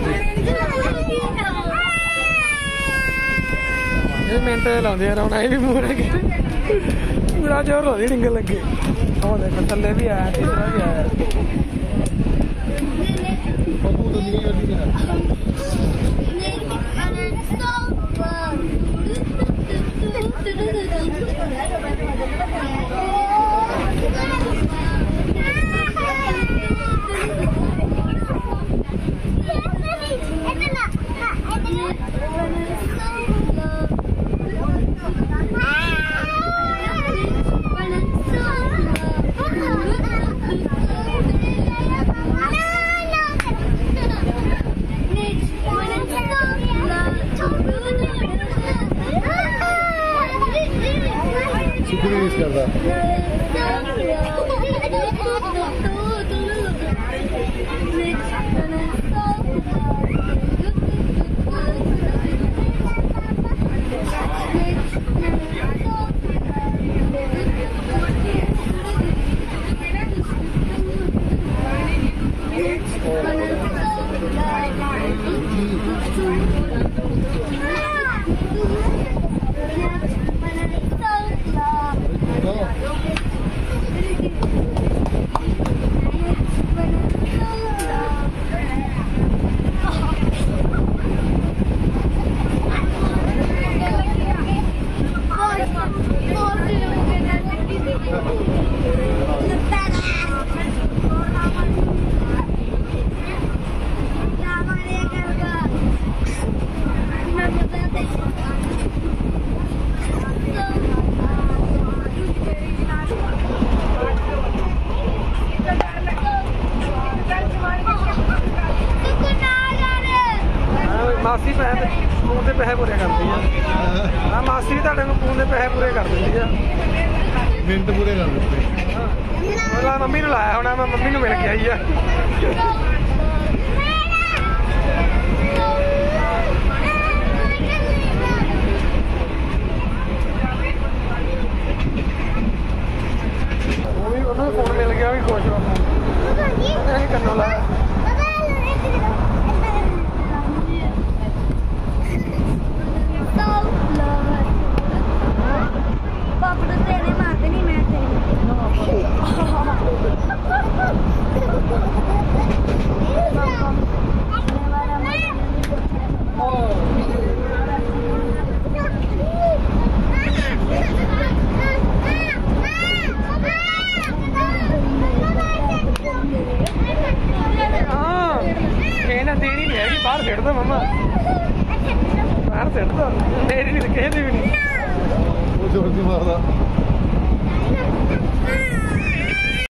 minute लाते यार हम भी पूरा पूरा जोर हो डिंगन लगे और देखो थले भी आया तीसरा भी आया मासी पैसे फोन के पैसे पूरे करती है मासी भी तुहाडे फोन के पैसे पूरे कर देती है मिनट पूरे कर देते मम्मी ने लाया होना मैं मम्मी मिल के आई है फोन मिल गया भी खुश हो कन्नों लाया देनी नहीं है बाहर सेड़ दो मम्मा बाहर सेड़ दो मेरी नहीं कहती भी नहीं वो जोर की मारदा